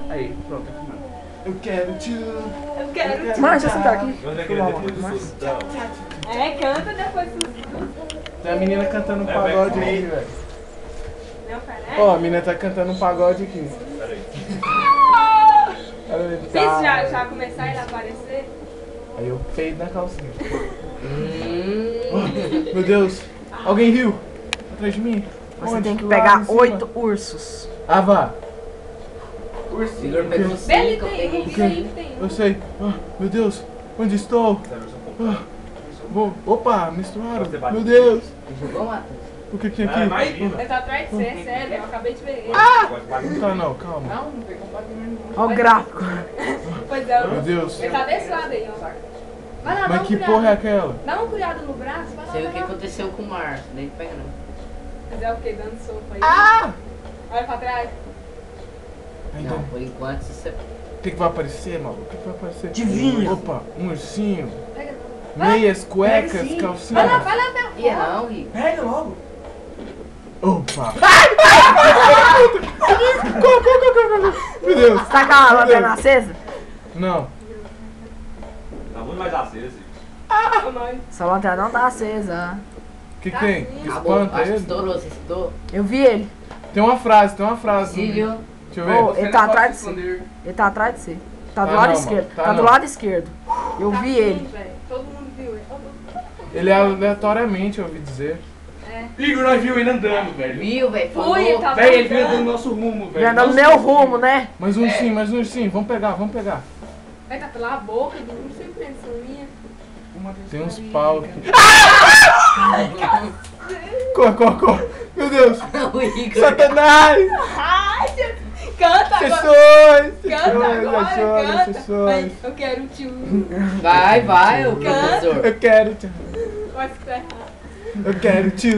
Aí, pronto, aqui não. Eu quero te... Eu quero te... Mas você tá aqui. Eu não acredito nisso. É, canta depois do... Tem a menina cantando um pagode aí, velho. Não, pera. Ó, a menina tá cantando um pagode aqui. Peraí. Olha, Se tá. já começar a ele aparecer... Aí eu peido na calcinha. Oh, meu Deus. Alguém riu. Atrás de mim. Você Onde? tem que Do lado, pegar em cima. 8 ursos. Ah, vá. Ursinho. Igor pegou 5, Dele eu peguei tem, 5. tem. Eu sei. Ah, meu Deus. Onde estou? Ah, opa, misturaram. Meu Deus. Jogou, Matheus? O que tem Ah, aqui? imagina. Ele tá atrás de você, sério, eu acabei de ver ele. Não tá não, calma. Não pegou um pouquinho. Olha o gráfico. Pois é, Meu Deus. ele tá desse lado aí, ó. Vai lá, dá Mas um que cuidado. porra é aquela? Dá uma cuidado no braço, vai lá, Sei o vai que lá. aconteceu com o Márcio, nem pega não. Mas é o que? Dando sopa aí. Ah! Olha pra trás. Ainda. Não, por enquanto você... O que vai aparecer, maluco? O que vai aparecer? Adivinha. Opa, um ursinho. Pega. Meias, cuecas, Vai lá, calcinhas. vai lá, vai lá. Ih, não, Rico. Pega logo. Opa. Meu Deus. Você tá com a lanterna acesa? Não. Tá muito mais aceso. Ô, nós. Sua lanterna não tá acesa. O que Tá tem? sim. Acabou, Espanta acho que ele. estourou, você estourou. Eu vi ele. Tem uma frase. Cílio. Deixa eu ver. Oh, ele tá atrás de você. Ele tá atrás de você. Tá do Tá lado não, esquerdo. mano, tá Tá do não. lado esquerdo. Eu Tá vi sim, ele. velho. Todo mundo viu ele. Ele é aleatoriamente, eu ouvi dizer. Igor, nós viu ele andando, velho. Viu, velho? Fui, ele Falou. tá Velho, ele veio andando. do nosso rumo, velho. Ele anda no Nossa, meu rumo, né? Mais um ursinho, mais um ursinho. Vamos pegar, vamos pegar. Vai tá pela boca, não sei pensão minha. Tem uns pau aqui. Corre, corre, corre. Meu Deus. O Igor. Satanás. Ai, Jesus. Canta agora. Sessões. Canta agora, canta. Sessões. Vai, eu quero o tio. Vai, vai, ô Canta. professor. Eu quero te. Vai se ferrar. Eu quero te.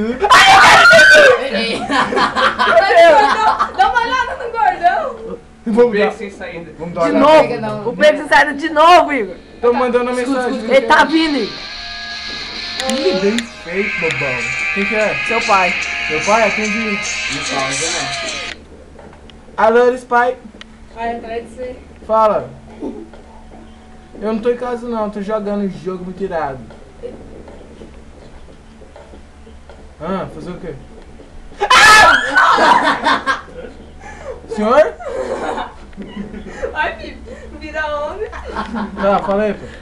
Dá uma olhada no gordão. Vamos dar. sem saída. Vamos dar De uma Pega olhada. não. novo. O Pedro saiu de novo, Igor. Tô mandando uma mensagem. Ele tá vindo, Igor. Ih, bem feito, bobão. Quem que é? Seu pai. Meu pai? Atendi. Não pausa, né? Alô, pai. Vai atrás de você. Fala. Eu não tô em casa não, tô jogando um jogo muito irado. Ah, fazer o quê? Senhor? Vai, filho. Vira homem. Tá, falei, pô.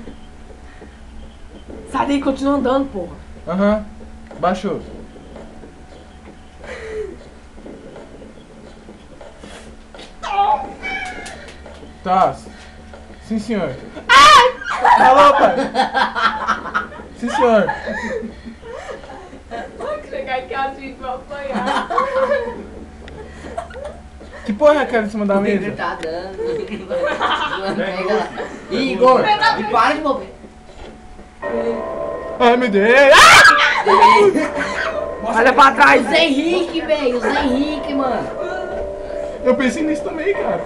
Sai daí e continua andando, porra. Aham. Baixou. Tá. Sim, senhor. Alô, pai. Sim, senhor. Vai chegar em casa e vai apanhar. Que porra é aquela em cima da O Igor mesa? tá dando. Pega lá. Igor, e para de mover. Ai, meu Deus. Olha pra trás. O Zé Henrique, velho. O Zé Henrique, mano. Eu pensei nisso também, cara.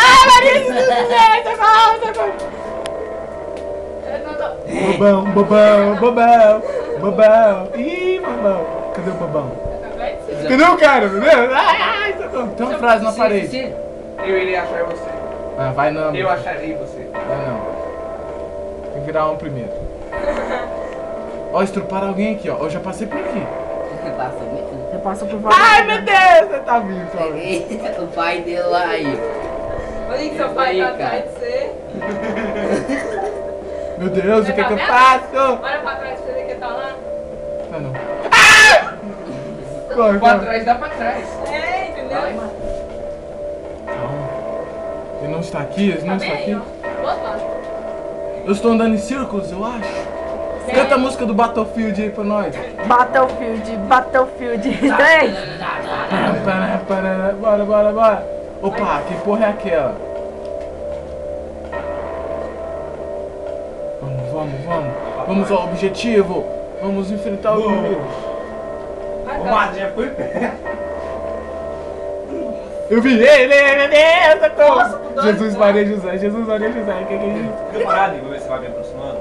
Eu não tô... Bobão, bobão, bobão, bobão. Ih, bobão. Cadê o bobão? Atrás de você. Cadê o cara, meu Deus? Ai, tem uma frase na parede. Eu iria achar você. Ah, vai não. Eu acharei você. Vai não. Tem que virar um primeiro. Ó, estruparam alguém aqui, ó. Eu já passei por aqui. Passa muito. Você passa por Ai, meu Deus, você tá vindo, só. Peguei o pai dele lá aí. Olha que seu pai tá Aí, cara. atrás de você. Meu Deus, o que Tá que eu vendo? faço? Olha pra trás de você que tá lá. Tá não. Corre, Pra corre. trás, dá pra trás. É, entendeu? Calma. Ele não está aqui, ele não Tá está bem aqui. aí, ó. Do outro lado. Eu estou andando em círculos, eu acho. Canta a música do Battlefield aí pra nós. Battlefield, Battlefield 3. Bora, bora, bora. Opa, que porra é aquela? Vamos, vamos, vamos. Vamos ao objetivo. Vamos enfrentar o inimigo. O Mato já foi perto. Eu vi ele, meu Deus, socorro. Nossa, mudou de Jesus, cor. Maria José, Jesus, Maria José. O que é isso? Fica parado, vou ver se vai me aproximando.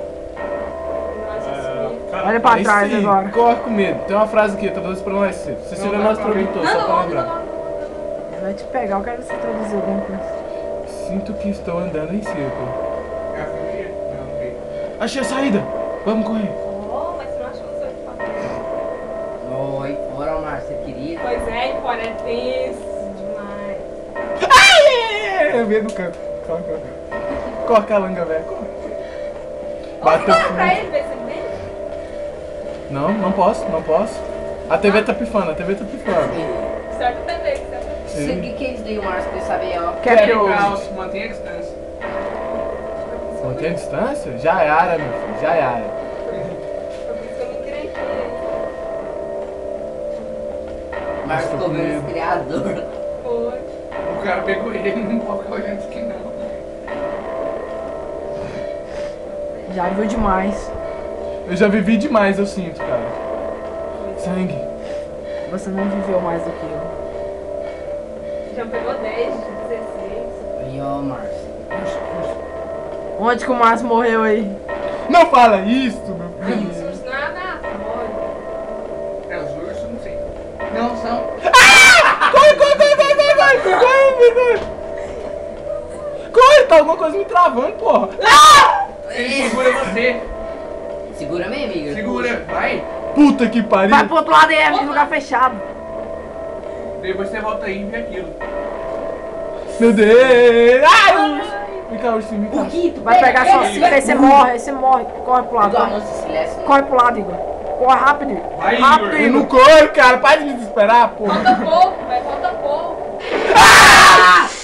Olha pra É isso trás aí, agora. corre com medo. Tem uma frase aqui, traduz pra nós. Você será nosso produtor, só pra lembrar. Ele vai te pegar, eu quero que você traduzir alguma coisa. Sinto que estou andando em círculo. É a família? Não, não vi. Achei a saída. Vamos correr. Oh, mas você não achou o seu papel? Oi, fora, Márcio, você queria? Pois é, em fora é tenso demais. Ai! Eu vi do canto. Corre, corre. Corre, calanga, velho. Corre. Bateu. Olha pra ele, ver se ele vem. Não, não posso, não posso. A TV tá pifando, a TV tá pifando. Certo também, certo. Você que é isso daí, Márcio, pra eu saber, ó. Quer Caos, mantenha a distância. Mantém a distância? Já era, meu filho, já era. Foi por isso que eu me encrenquei. Márcio Tô ficou com vendo medo. os criadores. Foi. O cara pegou ele, não pode ficar olhando isso aqui não. Já viu demais. Eu já vivi demais, eu sinto, cara. Sangue. Você não viveu mais do que eu. Já pegou 10, 16. Aí, ó, Márcio. Onde que o Márcio morreu aí? Não fala isso, meu filho. Isso nada, pode. É os ursos, não sei. Não, são. Corre, corre, corre, corre, corre, corre, corre, corre. Corre, tá alguma coisa me travando, porra. Ele segura você. Segura mesmo, amiga. Segura, vai. Puta que pariu. Vai pro outro lado aí, é lugar fechado. Depois você volta aí e vê aquilo. Meu Deus. Ai, vem cá, ursinho, vem cá. Porquito, Vai pegar sua cinta, aí você morre, Corre pro lado. Igual a Corre, moça silêncio. corre pro lado, Igor. Corre rápido. Vai, Rápido, Igor. Eu não Igor. corro, cara. Para de me desesperar, porra. Falta pouco, vai, falta pouco.